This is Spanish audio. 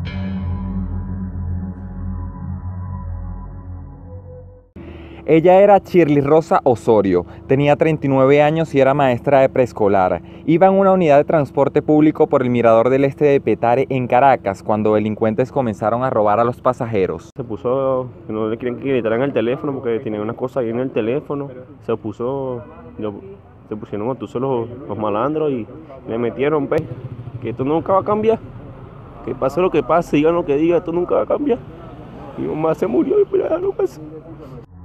Ella era Shirley Rosa Osorio, tenía 39 años y era maestra de preescolar. Iba en una unidad de transporte público por el Mirador del Este de Petare en Caracas cuando delincuentes comenzaron a robar a los pasajeros. Se puso, que no le querían que gritaran el teléfono porque tenían unas cosas ahí en el teléfono. Se pusieron entonces los malandros y le metieron, que esto nunca va a cambiar. Que pase lo que pase, digan lo que digan, esto nunca va a cambiar. Mi mamá se murió y pues ya no pasa.